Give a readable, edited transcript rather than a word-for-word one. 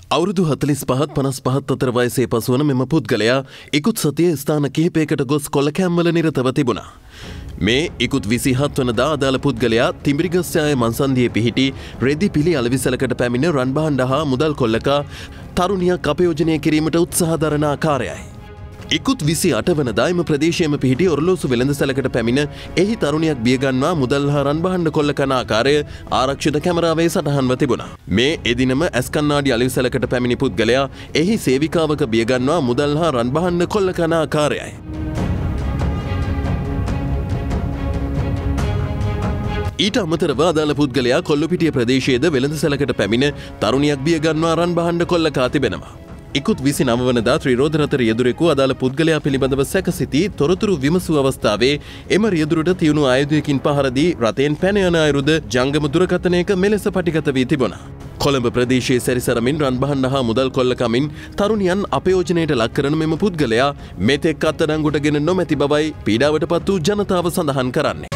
අවුරුදු 45-55 අතර වයසේ පසුවන මෙම පුද්ගලයා ඉකුත් සතියේ ස්ථාන කිහිපයකට ගොස් කොල්ලකෑම්වල නිරතව තිබුණා. මේ ඉකුත් 27 වනදා අදාළ පුද්ගලයා තිඹිරිගස්සයාය මන්සන්දියේ පිහිටි රෙදි පිළි අලවිසලකට පැමිණ රන් භාණ්ඩ හා මුදල් කොල්ලකා තරුණියක් අපයෝජනය කිරීමට උත්සාහ දරන ආකාරයයි. ඉකුත් 28 වනදා එම ප්‍රදේශයේම පිහිටි ඔරලෝසු වෙළඳසැලකට පැමිණ එහි තරුණියක් බියගන්වා මුදල් හා රන් භාණ්ඩ කොල්ල කන ආකාරය ආරක්ෂිත කැමරාවේ සටහන්ව තිබුණා. මේ එදිනම ඇස්කන්නාඩි අලවිසලකට පැමිණි පුද්ගලයා එහි සේවිකාවක බියගන්වා මුදල් හා රන් භාණ්ඩ කොල්ල කන ආකාරයයි. ඊට අමතරව අදාළ පුද්ගලයා කොල්ලුපිටිය ප්‍රදේශයේද වෙළඳසැලකට පැමිණ තරුණියක් බියගන්වා රන් භාණ්ඩ කොල්ල කා තිබෙනවා. ඉකුත් 29 වනදා ත්‍රිරෝද රථ රියදුරෙකු අදාළ පුද්ගලයා පිළිබඳව සැකසිතී තොරතුරු විමසූ අවස්ථාවේ එම රියදුරට තියුණු ආයුධයකින් පහර දී රථයෙන් පැන යන අයුරුද ජංගම දුරකථනයක මෙලෙස පටිගත වී තිබුණා. කොළඹ ප්‍රදේශයේ සැරිසරමින් රන් භාණ්ඩ හා මුදල් කොල්ල කමින් තරුණියන් අපයෝජනයට ලක් කරන මෙම පුද්ගලයා මෙතෙක් අත්අඩංගුවට ගෙන නොමැති බවයි පීඩාවට පත් වූ ජනතාව සඳහන් කරන්නේ.